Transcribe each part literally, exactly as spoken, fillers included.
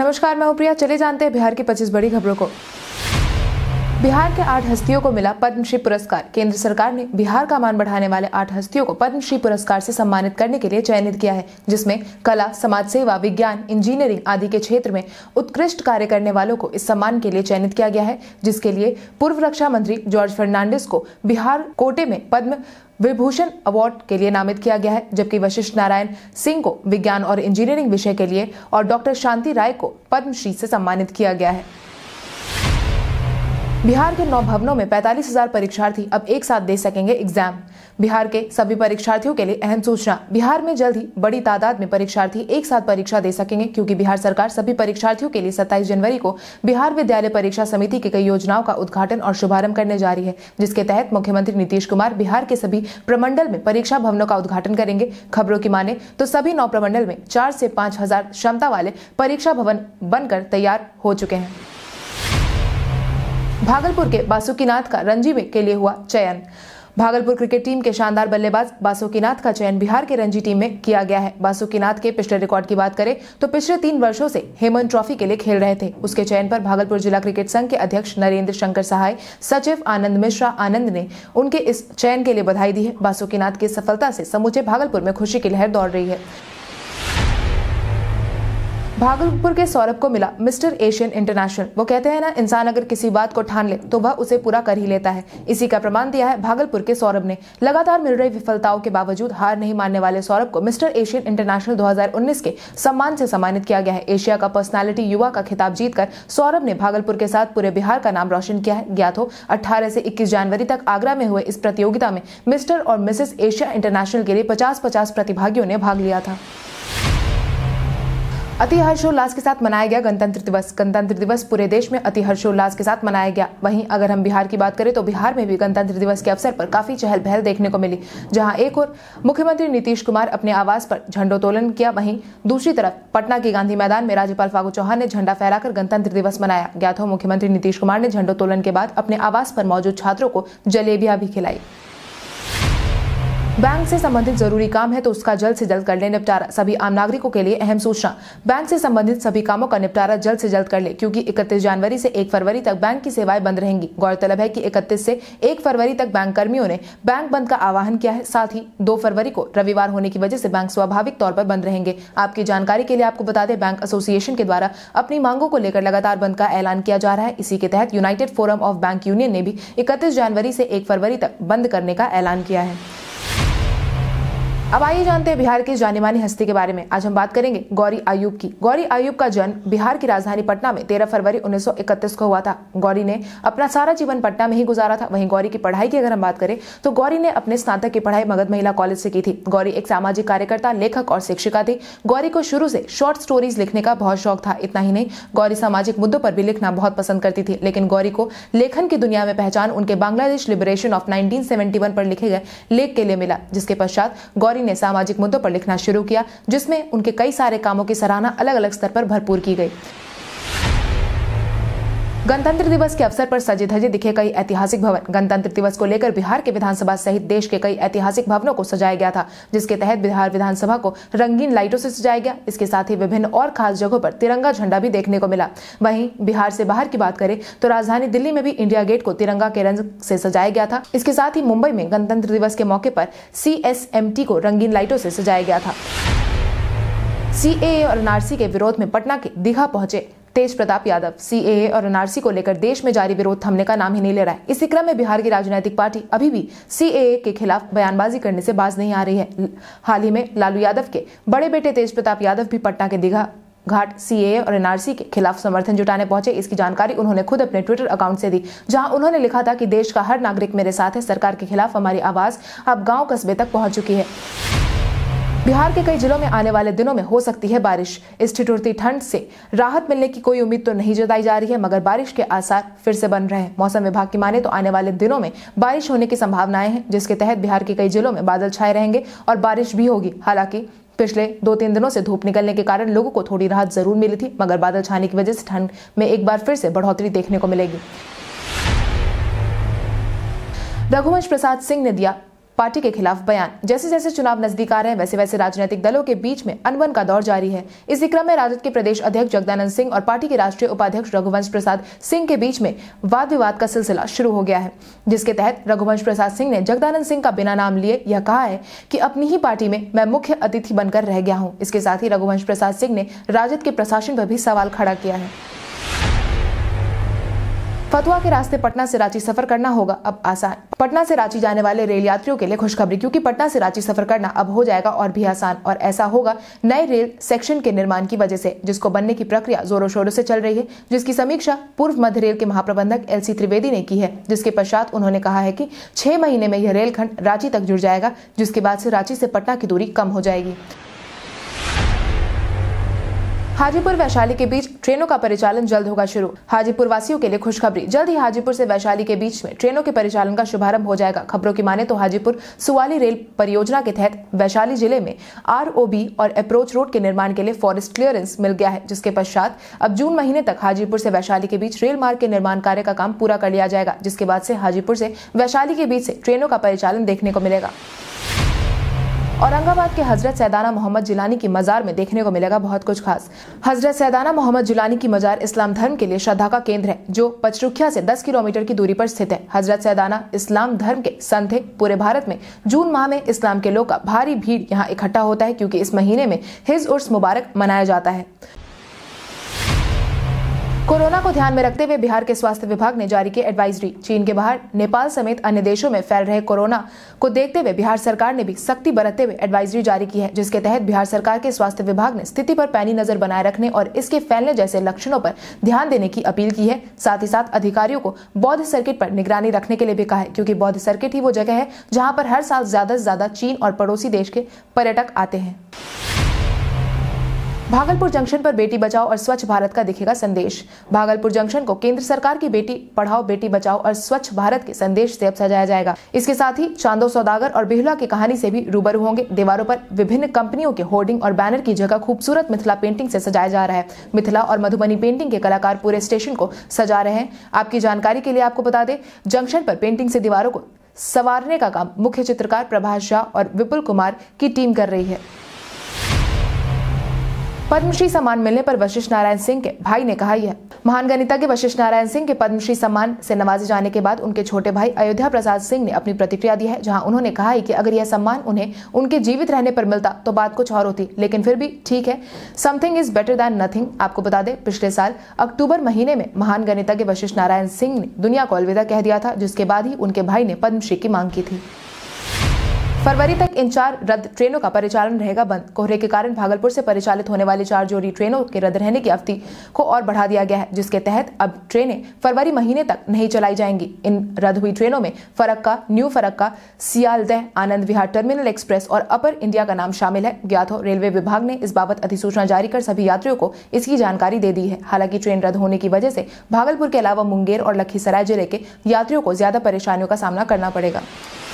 नमस्कार, मैं हूं प्रिया। चले जानते हैं बिहार की पच्चीस बड़ी खबरों को। बिहार के आठ हस्तियों को मिला पद्मश्री पुरस्कार। केंद्र सरकार ने बिहार का मान बढ़ाने वाले आठ हस्तियों को पद्मश्री पुरस्कार से सम्मानित करने के लिए चयनित किया है, जिसमें कला, समाज सेवा, विज्ञान, इंजीनियरिंग आदि के क्षेत्र में उत्कृष्ट कार्य करने वालों को इस सम्मान के लिए चयनित किया गया है, जिसके लिए पूर्व रक्षा मंत्री जॉर्ज फर्नांडिस को बिहार कोटे में पद्म विभूषण अवार्ड के लिए नामित किया गया है, जबकि वशिष्ठ नारायण सिंह को विज्ञान और इंजीनियरिंग विषय के लिए और डॉक्टर शांति राय को पद्मश्री से सम्मानित किया गया है। बिहार के नौ भवनों में पैंतालीस हजार परीक्षार्थी अब एक साथ दे सकेंगे एग्जाम। बिहार के सभी परीक्षार्थियों के लिए अहम सूचना। बिहार में जल्द ही बड़ी तादाद में परीक्षार्थी एक साथ परीक्षा दे सकेंगे, क्योंकि बिहार सरकार सभी परीक्षार्थियों के लिए सत्ताईस जनवरी को बिहार विद्यालय परीक्षा समिति की कई योजनाओं का उद्घाटन और शुभारंभ करने जा रही है, जिसके तहत मुख्यमंत्री नीतीश कुमार बिहार के सभी प्रमंडल में परीक्षा भवनों का उद्घाटन करेंगे। खबरों की माने तो सभी नौ प्रमंडल में चार से पांच हजार क्षमता वाले परीक्षा भवन बनकर तैयार हो चुके हैं। भागलपुर के बासुकीनाथ का रणजी में के लिए हुआ चयन। भागलपुर क्रिकेट टीम के शानदार बल्लेबाज बासुकीनाथ का चयन बिहार के रणजी टीम में किया गया है। बासुकीनाथ के पिछले रिकॉर्ड की बात करें तो पिछले तीन वर्षों से हेमन ट्रॉफी के लिए खेल रहे थे। उसके चयन पर भागलपुर जिला क्रिकेट संघ के अध्यक्ष नरेंद्र शंकर सहाय, सचिव आनंद मिश्रा आनंद ने उनके इस चयन के लिए बधाई दी है। बासुकीनाथ की सफलता से समूचे भागलपुर में खुशी की लहर दौड़ रही है। भागलपुर के सौरभ को मिला मिस्टर एशियन इंटरनेशनल। वो कहते हैं ना, इंसान अगर किसी बात को ठान ले तो वह उसे पूरा कर ही लेता है। इसी का प्रमाण दिया है भागलपुर के सौरभ ने। लगातार मिल रही विफलताओं के बावजूद हार नहीं मानने वाले सौरभ को मिस्टर एशियन इंटरनेशनल दो हज़ार उन्नीस के सम्मान से सम्मानित किया गया है। एशिया का पर्सनालिटी युवा का खिताब जीतकर सौरभ ने भागलपुर के साथ पूरे बिहार का नाम रोशन किया है। ज्ञात हो, अठारह से इक्कीस जनवरी तक आगरा में हुए इस प्रतियोगिता में मिस्टर और मिसेस एशिया इंटरनेशनल के लिए पचास पचास प्रतिभागियों ने भाग लिया था। अति हर्षोल्लास के साथ मनाया गया गणतंत्र दिवस। गणतंत्र दिवस पूरे देश में अति हर्षोल्लास के साथ मनाया गया। वहीं अगर हम बिहार की बात करें तो बिहार में भी गणतंत्र दिवस के अवसर पर काफी चहल पहल देखने को मिली, जहां एक और मुख्यमंत्री नीतीश कुमार अपने आवास पर झंडोत्तोलन किया, वहीं दूसरी तरफ पटना के गांधी मैदान में राज्यपाल फागू चौहान ने झंडा फहराकर गणतंत्र दिवस मनाया। ज्ञात हो, मुख्यमंत्री नीतीश कुमार ने झंडोत्तोलन के बाद अपने आवास पर मौजूद छात्रों को जलेबियां भी खिलाई। बैंक से संबंधित जरूरी काम है तो उसका जल्द से जल्द कर ले निपटारा। सभी आम नागरिकों के लिए अहम सूचना। बैंक से संबंधित सभी कामों का निपटारा जल्द से जल्द कर ले, क्योंकि इकतीस जनवरी से एक फरवरी तक बैंक की सेवाएं बंद रहेंगी। गौरतलब है कि इकतीस से एक फरवरी तक बैंक कर्मियों ने बैंक बंद का आह्वान किया है। साथ ही दो फरवरी को रविवार होने की वजह से बैंक स्वाभाविक तौर पर बंद रहेंगे। आपकी जानकारी के लिए आपको बता दें, बैंक एसोसिएशन के द्वारा अपनी मांगों को लेकर लगातार बंद का ऐलान किया जा रहा है। इसी के तहत United Forum of Bank Union ने भी इकतीस जनवरी से एक फरवरी तक बंद करने का ऐलान किया है। अब आइए जानते हैं बिहार की जानी मानी हस्ती के बारे में। आज हम बात करेंगे गौरी आयुब की। गौरी आयुब का जन्म बिहार की राजधानी पटना में तेरह फरवरी उन्नीस सौ इकतीस को हुआ था। गौरी ने अपना सारा जीवन पटना में ही गुजारा था। वहीं गौरी की पढ़ाई की अगर हम बात करें तो गौरी ने अपने स्नातक की पढ़ाई मगध महिला कॉलेज से की थी। गौरी एक सामाजिक कार्यकर्ता, लेखक और शिक्षिका थी। गौरी को शुरू से शॉर्ट स्टोरीज लिखने का बहुत शौक था। इतना ही नहीं, गौरी सामाजिक मुद्दों पर भी लिखना बहुत पसंद करती थी। लेकिन गौरी को लेखन की दुनिया में पहचान उनके Bangladesh liberation of nineteen seventy one पर लिखे गए लेख के लिए मिला, जिसके पश्चात गौरी ने सामाजिक मुद्दों पर लिखना शुरू किया, जिसमें उनके कई सारे कामों की सराहना अलग अलग स्तर पर भरपूर की गई। गणतंत्र दिवस के अवसर पर सजे धजे दिखे कई ऐतिहासिक भवन। गणतंत्र दिवस को लेकर बिहार के विधानसभा सहित देश के कई ऐतिहासिक भवनों को सजाया गया था, जिसके तहत बिहार विधानसभा को रंगीन लाइटों से सजाया गया। इसके साथ ही विभिन्न और खास जगहों पर तिरंगा झंडा भी देखने को मिला। वहीं बिहार से बाहर की बात करें तो राजधानी दिल्ली में भी इंडिया गेट को तिरंगा के रंग से सजाया गया था। इसके साथ ही मुंबई में गणतंत्र दिवस के मौके पर सी एस एम टी को रंगीन लाइटों से सजाया गया था। सी ए ए और एन आर सी के विरोध में पटना के दीघा पहुंचे तेज प्रताप यादव। सी ए ए और एन आर सी को लेकर देश में जारी विरोध थमने का नाम ही नहीं ले रहा है। इसी क्रम में बिहार की राजनीतिक पार्टी अभी भी सी ए ए के खिलाफ बयानबाजी करने से बाज नहीं आ रही है। हाल ही में लालू यादव के बड़े बेटे तेज प्रताप यादव भी पटना के दीघा घाट सी ए ए और एन आर सी के खिलाफ समर्थन जुटाने पहुंचे। इसकी जानकारी उन्होंने खुद अपने ट्विटर अकाउंट से दी, जहां उन्होंने लिखा था कि देश का हर नागरिक मेरे साथ है। सरकार के खिलाफ हमारी आवाज अब गांव कस्बे तक पहुंच चुकी है। बिहार के कई जिलों में आने वाले दिनों में हो सकती है बारिश। इस ठिठुरती ठंड से राहत मिलने की कोई उम्मीद तो नहीं जताई जा रही है, मगर बारिश के आसार फिर से बन रहे हैं। मौसम विभाग की माने तो आने वाले दिनों में बारिश होने की संभावनाएं हैं, जिसके तहत बिहार के कई जिलों में बादल छाए रहेंगे और बारिश भी होगी। हालांकि पिछले दो तीन दिनों से धूप निकलने के कारण लोगों को थोड़ी राहत जरूर मिली थी, मगर बादल छाने की वजह से ठंड में एक बार फिर से बढ़ोतरी देखने को मिलेगी। रघुवंश प्रसाद सिंह ने दिया पार्टी के खिलाफ बयान। जैसे जैसे चुनाव नजदीक आ रहे हैं वैसे वैसे राजनीतिक दलों के बीच में अनबन का दौर जारी है। इसी क्रम में राजद के प्रदेश अध्यक्ष जगदानंद सिंह और पार्टी के राष्ट्रीय उपाध्यक्ष रघुवंश प्रसाद सिंह के बीच में वाद विवाद का सिलसिला शुरू हो गया है, जिसके तहत रघुवंश प्रसाद सिंह ने जगदानंद सिंह का बिना नाम लिए यह कहा है कि अपनी ही पार्टी में मैं मुख्य अतिथि बनकर रह गया हूं। इसके साथ ही रघुवंश प्रसाद सिंह ने राजद के प्रशासन पर भी सवाल खड़ा किया है। फतुआ के रास्ते पटना से रांची सफर करना होगा अब आसान। पटना से रांची जाने वाले रेल यात्रियों के लिए खुशखबरी, क्योंकि पटना से रांची सफर करना अब हो जाएगा और भी आसान, और ऐसा होगा नए रेल सेक्शन के निर्माण की वजह से, जिसको बनने की प्रक्रिया जोरों शोरों से चल रही है, जिसकी समीक्षा पूर्व मध्य रेल के महाप्रबंधक एल सी त्रिवेदी ने की है। जिसके पश्चात उन्होंने कहा है कि छह महीने में यह रेलखंड रांची तक जुड़ जाएगा, जिसके बाद से रांची से पटना की दूरी कम हो जाएगी। हाजीपुर वैशाली के बीच ट्रेनों का परिचालन जल्द होगा शुरू। हाजीपुर वासियों के लिए खुशखबरी, जल्द ही हाजीपुर से वैशाली के बीच में ट्रेनों के परिचालन का शुभारंभ हो जाएगा। खबरों की माने तो हाजीपुर सुवाली रेल परियोजना के तहत वैशाली जिले में आर ओ बी और अप्रोच रोड के निर्माण के लिए फॉरेस्ट क्लियरेंस मिल गया है, जिसके पश्चात अब जून महीने तक हाजीपुर से वैशाली के बीच रेल मार्ग के निर्माण कार्य का काम पूरा कर लिया जाएगा, जिसके बाद से हाजीपुर से वैशाली के बीच से ट्रेनों का परिचालन देखने को मिलेगा। औरंगाबाद के हजरत सैयदाना मोहम्मद जिलानी की मजार में देखने को मिलेगा बहुत कुछ खास। हजरत सैयदाना मोहम्मद जिलानी की मजार इस्लाम धर्म के लिए श्रद्धा का केंद्र है, जो पचरुखिया से दस किलोमीटर की दूरी पर स्थित है। हजरत सैयदाना इस्लाम धर्म के संत है। पूरे भारत में जून माह में इस्लाम के लोग का भारी भीड़ यहाँ इकट्ठा होता है, क्योंकि इस महीने में हिज उर्स मुबारक मनाया जाता है। कोरोना को ध्यान में रखते हुए बिहार के स्वास्थ्य विभाग ने जारी की एडवाइजरी। चीन के बाहर नेपाल समेत अन्य देशों में फैल रहे कोरोना को देखते हुए बिहार सरकार ने भी सख्ती बरतते हुए एडवाइजरी जारी की है, जिसके तहत बिहार सरकार के स्वास्थ्य विभाग ने स्थिति पर पैनी नजर बनाए रखने और इसके फैलने जैसे लक्षणों पर ध्यान देने की अपील की है। साथ ही साथ अधिकारियों को बौद्ध सर्किट पर निगरानी रखने के लिए भी कहा है, क्योंकि बौद्ध सर्किट ही वो जगह है जहाँ पर हर साल ज्यादा से ज्यादा चीन और पड़ोसी देश के पर्यटक आते हैं। भागलपुर जंक्शन पर बेटी बचाओ और स्वच्छ भारत का दिखेगा संदेश। भागलपुर जंक्शन को केंद्र सरकार की बेटी पढ़ाओ बेटी बचाओ और स्वच्छ भारत के संदेश से अब सजाया जाएगा। इसके साथ ही चांदो सौदागर और बिहुला की कहानी से भी रूबरू होंगे। दीवारों पर विभिन्न कंपनियों के होर्डिंग और बैनर की जगह खूबसूरत मिथिला पेंटिंग से सजाया जा रहा है। मिथिला और मधुबनी पेंटिंग के कलाकार पूरे स्टेशन को सजा रहे हैं। आपकी जानकारी के लिए आपको बता दें, जंक्शन पर पेंटिंग से दीवारों को संवारने का काम मुख्य चित्रकार प्रभाष झा और विपुल कुमार की टीम कर रही है। पद्मश्री सम्मान मिलने पर वशिष्ठ नारायण सिंह के भाई ने कहा यह। महान गणितज्ञ वशिष्ठ नारायण सिंह के पद्मश्री सम्मान से नवाजे जाने के बाद उनके छोटे भाई अयोध्या प्रसाद सिंह ने अपनी प्रतिक्रिया दी है, जहां उन्होंने कहा है कि अगर यह सम्मान उन्हें उनके जीवित रहने पर मिलता तो बात कुछ और होती, लेकिन फिर भी ठीक है, something is better than nothing. आपको बता दें, पिछले साल अक्टूबर महीने में महान गणितज्ञ वशिष्ठ नारायण सिंह ने दुनिया को अलविदा कह दिया था, जिसके बाद ही उनके भाई ने पद्मश्री की मांग की थी। फरवरी तक इन चार रद्द ट्रेनों का परिचालन रहेगा बंद। कोहरे के कारण भागलपुर से परिचालित होने वाली चार जोड़ी ट्रेनों के रद्द रहने की अवधि को और बढ़ा दिया गया है, जिसके तहत अब ट्रेनें फरवरी महीने तक नहीं चलाई जाएंगी। इन रद्द हुई ट्रेनों में Farakka, new Farakka, Sealdah, Anand Vihar terminal express और अपर इंडिया का नाम शामिल है। ज्ञात हो, रेलवे विभाग ने इस बाबत अधिसूचना जारी कर सभी यात्रियों को इसकी जानकारी दे दी है। हालांकि ट्रेन रद्द होने की वजह से भागलपुर के अलावा मुंगेर और लखीसराय जिले के यात्रियों को ज्यादा परेशानियों का सामना करना पड़ेगा।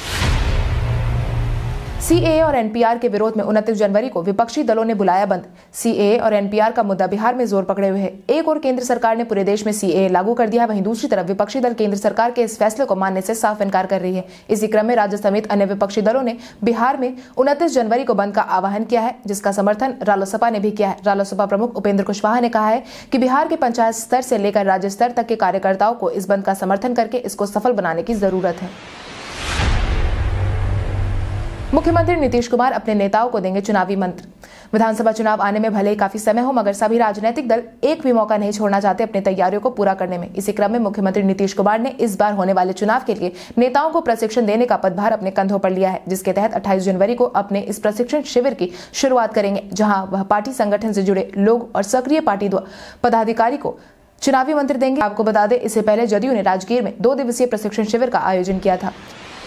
सी ए ए और एन पी आर के विरोध में उनतीस जनवरी को विपक्षी दलों ने बुलाया बंद। सी ए ए और एन पी आर का मुद्दा बिहार में जोर पकड़े हुए है। एक और केंद्र सरकार ने पूरे देश में सी ए ए लागू कर दिया है, वहीं दूसरी तरफ विपक्षी दल केंद्र सरकार के इस फैसले को मानने से साफ इनकार कर रही है। इसी क्रम में राज्य समेत अन्य विपक्षी दलों ने बिहार में उनतीस जनवरी को बंद का आह्वान किया है, जिसका समर्थन रालोसपा ने भी किया है। रालोसपा प्रमुख उपेंद्र कुशवाहा ने कहा है कि बिहार के पंचायत स्तर से लेकर राज्य स्तर तक के कार्यकर्ताओं को इस बंद का समर्थन करके इसको सफल बनाने की जरूरत है। मुख्यमंत्री नीतीश कुमार अपने नेताओं को देंगे चुनावी मंत्र। विधानसभा चुनाव आने में भले ही काफी समय हो, मगर सभी राजनीतिक दल एक भी मौका नहीं छोड़ना चाहते अपनी तैयारियों को पूरा करने में। इसी क्रम में मुख्यमंत्री नीतीश कुमार ने इस बार होने वाले चुनाव के लिए नेताओं को प्रशिक्षण देने का पदभार अपने कंधों पर लिया है, जिसके तहत अट्ठाईस जनवरी को अपने इस प्रशिक्षण शिविर की शुरुआत करेंगे, जहां वह पार्टी संगठन से जुड़े लोग और सक्रिय पार्टी पदाधिकारी को चुनावी मंत्र देंगे। आपको बता दें, इससे पहले जदयू ने राजगीर में दो दिवसीय प्रशिक्षण शिविर का आयोजन किया था।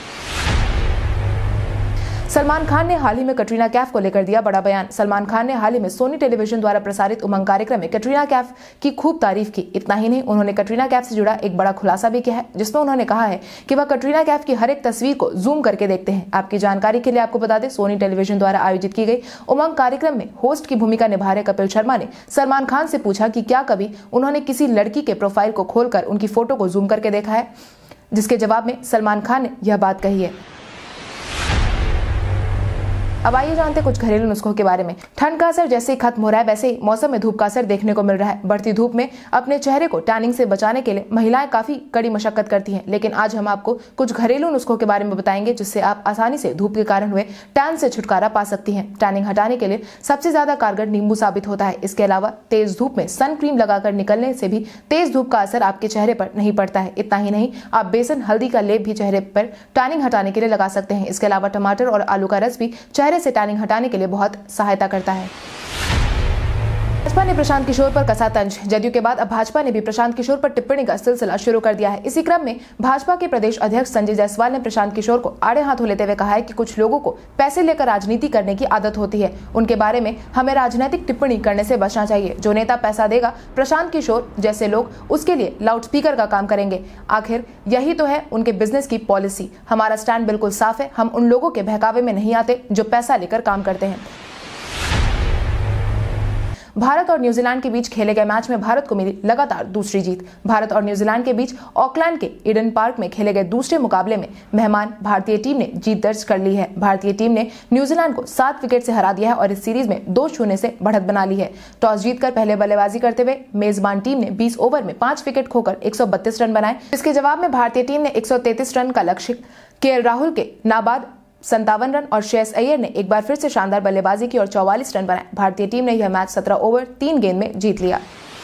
सलमान खान ने हाल ही में कटरीना कैफ को लेकर दिया बड़ा बयान। सलमान खान ने हाल ही में सोनी टेलीविजन द्वारा प्रसारित उमंग कार्यक्रम में कटरीना कैफ की खूब तारीफ की। इतना ही नहीं, उन्होंने कटरीना कैफ से जुड़ा एक बड़ा खुलासा भी किया है, जिसमें उन्होंने कहा है कि वह कटरीना कैफ की हर एक तस्वीर को जूम करके देखते हैं। आपकी जानकारी के लिए आपको बता दें, सोनी टेलीविजन द्वारा आयोजित की गई उमंग कार्यक्रम में होस्ट की भूमिका निभा रहे कपिल शर्मा ने सलमान खान से पूछा कि क्या कभी उन्होंने किसी लड़की के प्रोफाइल को खोलकर उनकी फोटो को जूम करके देखा है, जिसके जवाब में सलमान खान ने यह बात कही है। अब आइए जानते कुछ घरेलू नुस्खों के बारे में। ठंड का असर जैसे ही खत्म हो रहा है वैसे ही मौसम में धूप का असर देखने को मिल रहा है। बढ़ती धूप में अपने चेहरे को टैनिंग से बचाने के लिए महिलाएं काफी कड़ी मशक्कत करती हैं, लेकिन आज हम आपको कुछ घरेलू नुस्खों के बारे में बताएंगे जिससे आप आसानी से धूप के कारण हुए टैन से छुटकारा पा सकती हैं। टैनिंग हटाने के लिए सबसे ज्यादा कारगर नींबू साबित होता है। इसके अलावा तेज धूप में सन क्रीम लगाकर निकलने से भी तेज धूप का असर आपके चेहरे पर नहीं पड़ता है। इतना ही नहीं, आप बेसन हल्दी का लेप भी चेहरे पर टैनिंग हटाने के लिए लगा सकते हैं। इसके अलावा टमाटर और आलू का रस भी चेहरे से टैनिंग हटाने के लिए बहुत सहायता करता है। भाजपा ने प्रशांत किशोर पर कसा तंज। जदयू के बाद अब भाजपा ने भी प्रशांत किशोर पर टिप्पणी का सिलसिला शुरू कर दिया है। इसी क्रम में भाजपा के प्रदेश अध्यक्ष संजय जायसवाल ने प्रशांत किशोर को आड़े हाथों लेते हुए कहा है कि कुछ लोगों को पैसे लेकर राजनीति करने की आदत होती है, उनके बारे में हमें राजनीतिक टिप्पणी करने से बचना चाहिए। जो नेता पैसा देगा, प्रशांत किशोर जैसे लोग उसके लिए लाउडस्पीकर का काम करेंगे। आखिर यही तो है उनके बिजनेस की पॉलिसी। हमारा स्टैंड बिल्कुल साफ है, हम उन लोगों के बहकावे में नहीं आते जो पैसा लेकर काम करते हैं। भारत और न्यूजीलैंड के बीच खेले गए मैच में भारत को मिली लगातार दूसरी जीत। भारत और न्यूजीलैंड के बीच ऑकलैंड के ईडन पार्क में खेले गए दूसरे मुकाबले में मेहमान भारतीय टीम ने जीत दर्ज कर ली है। भारतीय टीम ने न्यूजीलैंड को सात विकेट से हरा दिया है और इस सीरीज में दो शून्य से बढ़त बना ली है। टॉस जीतकर पहले बल्लेबाजी करते हुए मेजबान टीम ने बीस ओवर में पांच विकेट खोकर एक सौ बत्तीस रन बनाए। इसके जवाब में भारतीय टीम ने एक सौ तैंतीस रन का लक्ष्य के राहुल के नाबाद संतावन रन और श्रेयस अय्यर ने एक बार फिर से शानदार बल्लेबाजी की और चौवालीस रन बनाए। भारतीय टीम ने यह मैच सत्रह ओवर तीन गेंद में जीत लिया।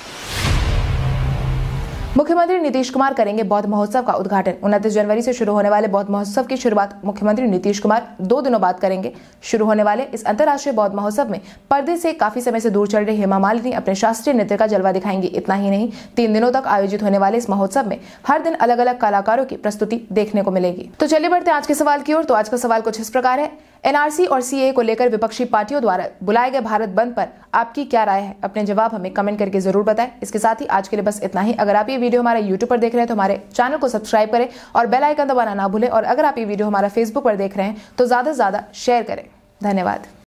मुख्यमंत्री नीतीश कुमार करेंगे बौद्ध महोत्सव का उद्घाटन। उनतीस जनवरी से शुरू होने वाले बौद्ध महोत्सव की शुरुआत मुख्यमंत्री नीतीश कुमार दो दिनों बाद करेंगे। शुरू होने वाले इस अंतर्राष्ट्रीय बौद्ध महोत्सव में पर्दे से काफी समय से दूर चल रही हेमा मालिनी अपने शास्त्रीय नृत्य का जलवा दिखाएंगी। इतना ही नहीं, तीन दिनों तक आयोजित होने वाले इस महोत्सव में हर दिन अलग अलग कलाकारों की प्रस्तुति देखने को मिलेगी। तो चलिए बढ़ते आज के सवाल की ओर। तो आज का सवाल कुछ इस प्रकार है, एनआरसी और सीएए को लेकर विपक्षी पार्टियों द्वारा बुलाए गए भारत बंद पर आपकी क्या राय है? अपने जवाब हमें कमेंट करके जरूर बताएं। इसके साथ ही आज के लिए बस इतना ही। अगर आप ये वीडियो हमारे यूट्यूब पर देख रहे हैं तो हमारे चैनल को सब्सक्राइब करें और बेल आइकन दबाना ना भूलें। और अगर आप ये वीडियो हमारा फेसबुक पर देख रहे हैं तो ज्यादा से ज्यादा शेयर करें। धन्यवाद।